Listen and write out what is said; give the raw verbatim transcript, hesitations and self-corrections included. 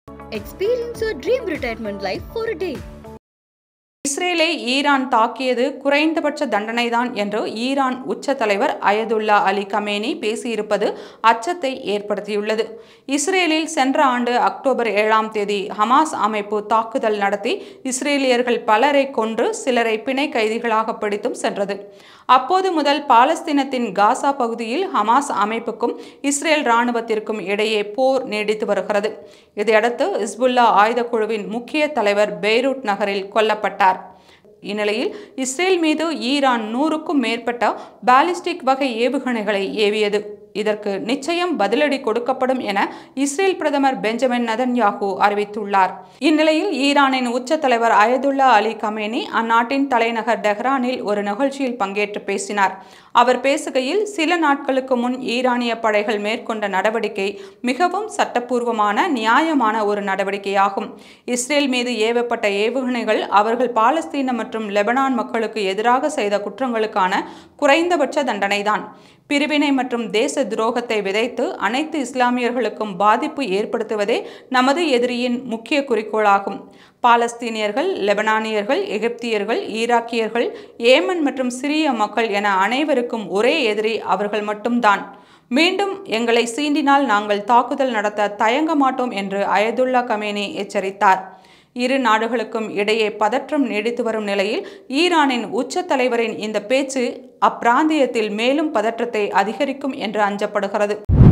Experience your dream retirement life for a day. இஸ்ரேலை Iran தாக்கியது குறைந்தபட்ச தண்டனைதான் என்று ஈரான் உச்ச தலைவர் அயதுல்லா அலி கமேனி பேசியிருப்பது அச்சத்தை ஏற்படுத்தியுள்ளது. இஸ்ரேலில் சென்ற ஆண்டு அக்டோபர் ஏழாம் தேதி ஹமாஸ் அமைப்பு தாக்குதல் நடத்தி இஸ்ரேலியர்கள் பலரை கொன்று சிலரை பிணை கைதிகளாக பிடித்தும் சென்றது. அப்போது முதல் பாலஸ்தீனத்தின் காசா பகுதியில் ஹமாஸ் அமைப்புக்கும் இஸ்ரேல் இராணுவத்திற்கும் இடையே போர் நீடித்து வருகிறது. இதையடுத்து இஸ்புல்லா ஆயுத குழுவின் முக்கிய தலைவர் பெய்ரூட் நகரில் கொல்லப்பட்டார். இந்நிலையில் இஸ்ரேல் மீது ஈரான் நூறுக்கும் மேற்பட்ட பாலிஸ்டிக் வகை ஏவுகணைகளை ஏவியது. இதற்கு நிச்சயம் பதிலடி கொடுக்கப்படும் என இஸ்ரேல் பிரதமர் பெஞ்சமின் நெதன்யாகு அறிவித்துள்ளார். இந்நிலையில் ஈரானின் உச்ச தலைவர் அயதுல்லா அலி கமேனி அந்நாட்டின் தலைநகர் டெஹ்ரானில் ஒரு நிகழ்ச்சியில் பங்கேற்று பேசினார். அவர் பேசுகையில், சில நாட்களுக்கு முன் ஈரானிய படைகள் மேற்கொண்ட நடவடிக்கை மிகவும் சட்டப்பூர்வமான நியாயமான ஒரு நடவடிக்கையாகும். இஸ்ரேல் மீது ஏவப்பட்ட ஏவுகணைகள் அவர்கள் பாலஸ்தீன மற்றும் லெபனான் மக்களுக்கு எதிராக செய்த குற்றங்களுக்கான குறைந்தபட்ச தண்டனைதான். பிரிவினை மற்றும் தேச துரோகத்தை விதைத்து அனைத்து இஸ்லாமியர்களுக்கும் பாதிப்பு ஏற்படுத்துவதே நமது எதிரியின் முக்கிய குறிக்கோளாகும். பாலஸ்தீனியர்கள், லெபனானியர்கள், எகிப்தியர்கள், ஈராக்கியர்கள், ஏமன் மற்றும் சிரிய மக்கள் என அனைவருக்கும் ஒரே எதிரி அவர்கள் மட்டும்தான். மீண்டும் எங்களை சீண்டினால் நாங்கள் தாக்குதல் நடத்த தயங்க மாட்டோம் என்று அயதுல்லா கமேனி எச்சரித்தார். இரு நாடுகளுக்கும் இடையே பதற்றம் நீடித்து வரும் நிலையில் ஈரானின் உச்ச தலைவரின் இந்த பேச்சு அப்பிராந்தியத்தில் மேலும் பதற்றத்தை அதிகரிக்கும் என்று அஞ்சப்படுகிறது.